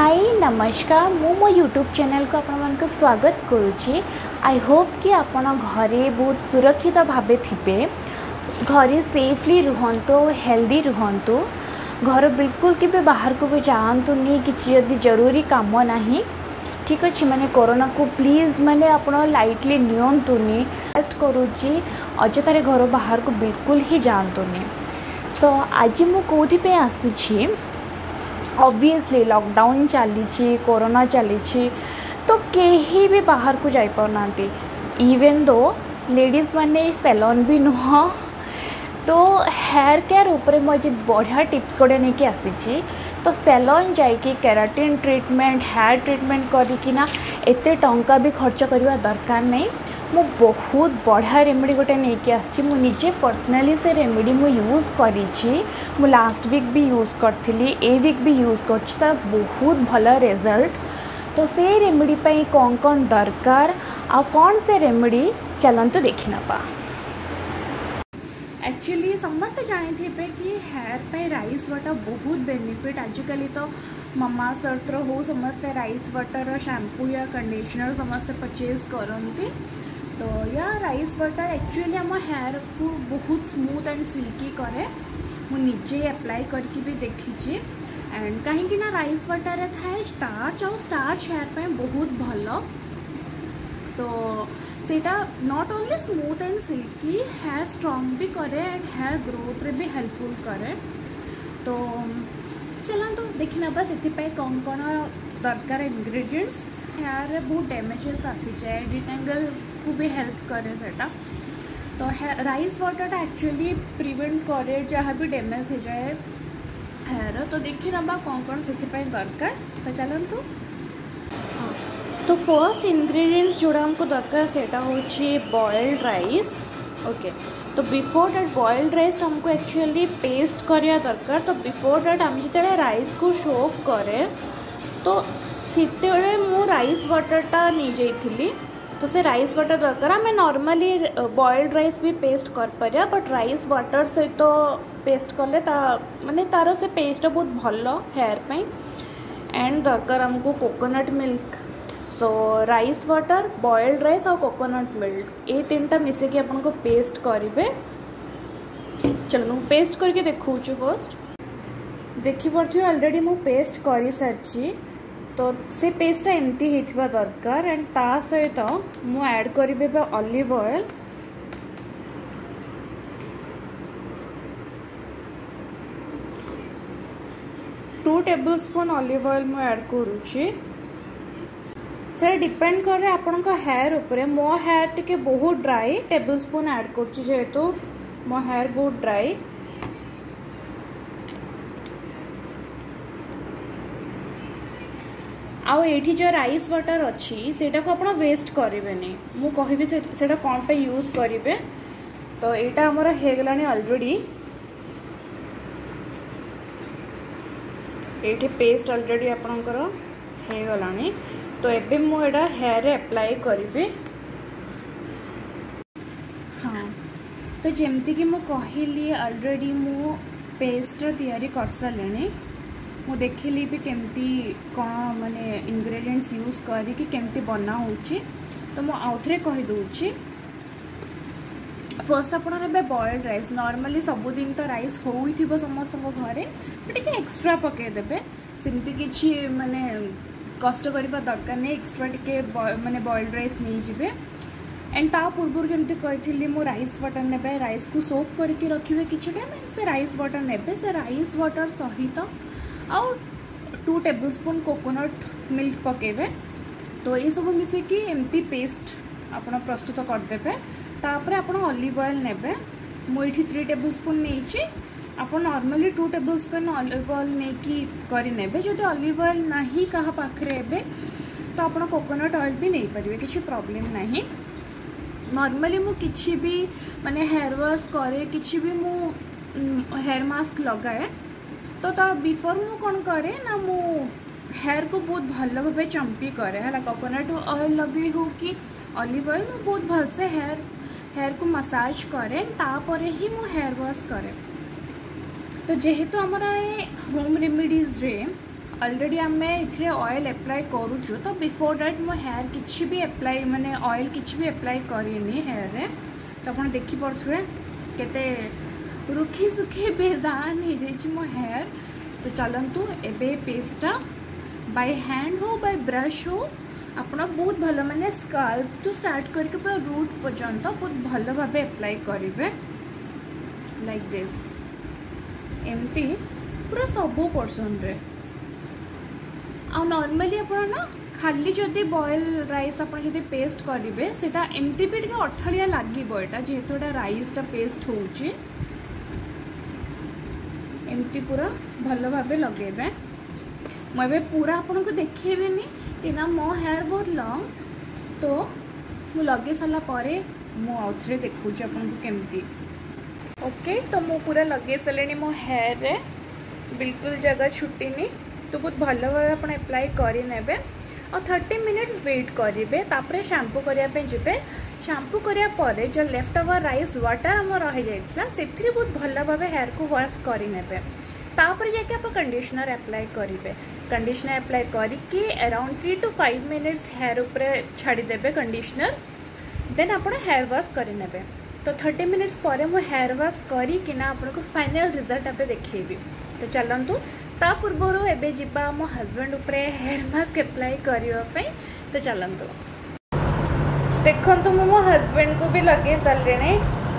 हाय नमस्कार मु मो यूट्यूब चैनल को आपण स्वागत करुच्ची। आई होप कि आपण घरे बहुत सुरक्षित भावे थिबे, घरे सेफली रुहंतु, हेल्दी रुहंतु, घर बिल्कुल के बाहर को भी जातुनी कि यदि जरूरी काम नहीं। ठीक अच्छे माने कोरोना को प्लीज माने आप लाइटली नियंतुनी। टेस्ट करुच्ची अजतारे घर बाहर को बिल्कुल ही जातुनी। तो आज मु कौन आसी ऑब्वियसली लॉकडाउन चली, कोरोना चली, तो कहीं भी बाहर को जाई पाना। इवन दो लेडीज माने सैलून भी नुह, तो हेयर केयर ऊपर मुझे बढ़िया टिप्स गोटे नहीं कि आसी। तो सैलून जाइए केराटिन ट्रीटमेंट, हेयर ट्रीटमेंट करना एते टंका भी खर्च करवा दरकार नहीं। मु बहुत बढ़िया रेमेडी गोटे नहीं कि आसी। मु निजे पर्सनली से रेमेडी मु यूज करी। मु लास्ट वीक भी यूज करी, ए वीक भी यूज कर बहुत भल रिजल्ट। तो से रेमेडी पाई कौन कौन दरकार आ कौन से रेमेडी चलते देखी ना। एक्चुअली समस्ते जानी थे कि हेयर पे राइस वाटर बहुत बेनिफिट। आजिकल तो मामा सर्थ हो समस्ते राइस वाटर शैम्पू या कंडीशनर समस्ते परचेज करते। तो या राइस वाटर एक्चुअली आम हेयर को बहुत स्मूथ एंड सिल्की करे। मुझे अप्लाई करके भी देखी। एंड कहीं ना राइस वाटर थाए स्टार्च, और स्टार्च हेयर पे बहुत भल। तो सेटा not only smooth and silky, hair strong भी करे एंड हेयर ग्रोथ रे भी हेल्पफुल करे। तो चलते देखना बस ये कौन कौन दरकार इंग्रेडिएंट्स। हेयर बहुत डैमेजेस आसी जाए, डिटेंगल को भी हेल्प करे सेटा। तो राइस वाटर एक्चुअली प्रिवेंट करे जहाँ भी डैमेज हो जाए हेयर। तो देखी ना कौन कौन से दरकार। तो चलतु। तो फर्स्ट इंग्रेडिएंट्स जोड़ा हमको दरकार सेटा होची बॉइल्ड राइस। ओके, तो बिफोर दैट बॉइल्ड राइस हमको एक्चुअली पेस्ट करिया दरकार। तो बिफोर दैट हम जिते राइस को सोक करे तो सेते मु राइस वाटरटा नहीं जाइली। तो से राइस वाटर दरकार। आम नॉर्मली बॉइल्ड राइस भी पेस्ट कर पारिया, बट राइस वाटर सहित तो पेस्ट कले माने तार से पेस्ट बहुत भल हेयर पे। एंड दरकार हमको coconut milk. So rice water, boiled rice और कोकोनट मिल्क ये तीनटा मिसेक आपको पेस्ट करेंगे। चलो मुझे पेस्ट करके देखूँ। फर्स्ट देखिपे ऑलरेडी मु पेस्ट कर सारी। तो से पेस्टा एमती होता दरकार। एंड ता सहित मु ऐड करी olive oil. Two tablespoon olive oil मु ऐड करुच्ची। से डिपेंड करे आपण हेयर उपरे। मो हेयर टिके बहुत ड्राई, टेबल स्पून ऐड करची जेहेतु मो हेयर बहुत ड्राई। आउ एठी जो राइस वाटर अच्छी सेटा को आपण वेस्ट करेंगे। मु कहबी सेटा कौन पे यूज करेंगे। तो यहाँ आमर हो ऑलरेडी ये पेस्ट ऑलरेडी आपणकर हो गलानी। तो एबे मु एटा हेयर रे अप्लाई करी। हाँ, तो जमती कि मु कहली ऑलरेडी मु पेस्ट तैयारी कर सारे। मु देखली भी केमती कौन माने इंग्रेडिएंट्स यूज करी केमती बना होची। तो मु आउथरे कहि दोची। फर्स्ट आपन बॉइल्ड राइस, नॉर्मली सबुदिन तो राइस हो ही थिबो समस्त घरे, टिके एक्स्ट्रा पके देबे। सेमती किछि माने कष्ट करबा दरकार नहीं। एक्स्ट्रा टिके माने बॉइल्ड राइस नहीं जिबे। एंड ता पूर्व जमती कही मु राइस वाटर नेबे, राइस को सोक करके रखिबे किछि टाइम। से राइस वाटर नेबे, से राइस वाटर सहित आउ 2 टेबल स्पून कोकोनट मिल्क पकेबे। तो ये सब मिसेकी एमती पेस्ट आपण प्रस्तुत करदेबे। तापर आपण ऑलिव ऑयल नेबे। मुझे 3 टेबल स्पून नहीं। आप normally 2 tablespoon olive oil नहीं करी नेबे। जदि ऑलिव ऑयल नहीं कहा पाखरे एबे तो आप कोकोनट ऑयल भी नहीं पारे, किसी प्रॉब्लम नहीं। नॉर्मली मु किछि भी माने हेयर वॉश करे, किछि भी मु हेयर मास्क लगाए। तो ता बिफोर मु कौन करे ना मु हेयर को बहुत भल भाव चंपी करे है। कोकोनट ऑयल लगे हो कि ऑलिव ऑयल मु बहुत भल से हेयर को मसाज करे। तापर ही मु हेयर वॉश करे। तो जेहेतु आमर होम रेमेडीज रे ऑलरेडी आम इथे ऑयल अप्लाई करूँ तो बिफोर दैट मो हेयर किसी भी अप्लाई माने ऑयल किसी भी अप्लाई करनी हेयर रे तो आप देखिपे केते रुखी सुखी बेजान हो जाए मो हेयर। तो चलतु एबे पेस्टा बाय हैंड हो बाय ब्रश हो आपड़ बहुत भल माने स्काल्प टू स्टार्ट करके पूरा रूट पर्यंत बहुत भल भाव अप्लाई करेंगे लाइक दिस एमती पूरा सबू पर्सन रे। आ नॉर्मली आप ना खाली जदि बॉयल राइस आप पेस्ट करेंगे सेटा एमती भी टे अठाड़िया लगे यहाँ जेहेतु एटा राइसटा पेस्ट होची एमती पूरा भल भाव लगे। मुझे पूरा आपन को देखेबेनी कि ना मो हेयर बहुत लॉन्ग तो मु लगे सारा पर मुझे देखूँ आपन को केमती। ओके तो मु पूरा लगे सारे मो हेयर रे बिल्कुल जगह छुट्टीनी तो बहुत भल भाव आप अप्लाई करे और 30 मिनिट्स वेट करेंगे तापर शैम्पू करने जी। शैम्पू कराया जो लेफ्ट ओवर राइस वाटर आम रही जाता से बहुत भल भाव हेयर को वॉश करे तापर जाके आप कंडीशनर अप्लाई करेंगे। कंडीशनर अप्लाई करके अराउंड 3 to 5 मिनिट्स हेयर ऊपर छाड़देवे कंडीशनर देन आप हेयर वॉश करे। तो 30 मिनिट्स पर मु हेयर वॉश करना आपको फाइनल रिजल्ट अब देखी। तो चलतु ता पूर्व एबे जिबा मो हस्बैंड ऊपर हेयर मास्क अप्लाई करने। तो चलतु देखु मो हस्बैंड को भी लगे सारे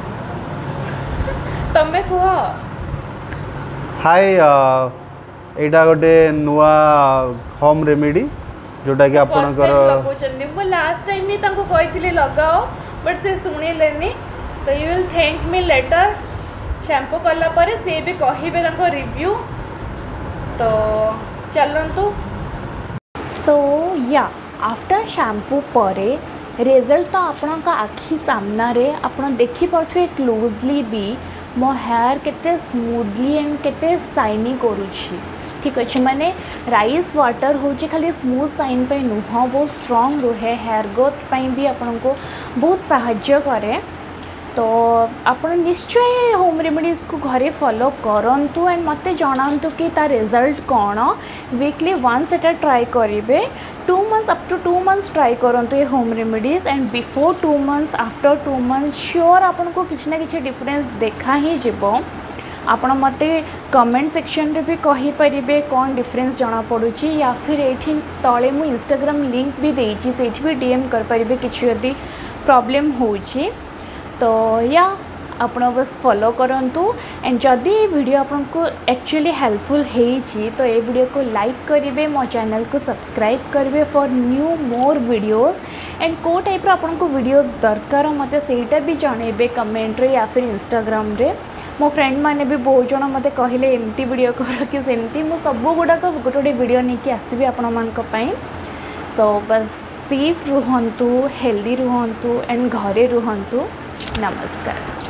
तमें कह हाय एटा गोटे नुआ होम रेमेडी जोटा कि आपनकर लगोचनी मो लास्ट टाइम ही तांको कहितले लगाओ बट से सुनिलेनी। तो you will thank me later shampoo कला पर से भी कहिबे तांको रिव्यू। तो चलंतु सो या आफ्टर शैम्पू परे रिजल्ट तो आपण का आखि सामना रे आपण देखि पथुए क्लोजली भी मो हेयर केते स्मूथली एंड केते शाइनी करूची। ठीक अच्छे माने राइस वाटर हूँ खाली स्मूथ शाइन पे नुह बहुत स्ट्रॉन्ग रुहे हेयर ग्रोथ भी आपन को बहुत साहाय्य करे। तो आपन निश्चय होम रेमेडीज को घरे फॉलो करंतु एंड मते जणांतु कि ता रिजल्ट कौन वीकली वंस एटा ट्राई करेंगे 2 months up to 2 months try करंतु ये home remedies and before 2 months after 2 months sure आपन को किसी ना किसी डिफरेंस देखा ही जीवो। आपण मते कमेंट सेक्शन रे भी कहि परिबे कौन डिफरेंस जना पड़ुची या फिर एठी तळे मु इंस्टाग्राम लिंक भी देछि सेठी भी डीएम कर परिबे किछि यदि प्रॉब्लम होछि। तो या आपण बस फॉलो करंतु एंड जदि ये वीडियो आपन को एक्चुअली हेल्पफुल हेछि तो ये वीडियो को लाइक करिवे मो चैनल को सब्सक्राइब करिवे for new more videos and को टाइप रो आपन को वीडियोस दरकार मते सेटा भी जणेबे कमेंट रे या फिर इंस्टाग्राम रे। मो फ्रेंड माने भी बहुत जन मते कहले एमती वीडियो कर कि सेमती मो सब गुडा को गोटे वीडियो नहीं कि आसीबे आपण मान को पई। सो बस सेफ रुहंतु हेल्दी रुहंतु एंड घरे रुहंतु। नमस्कार।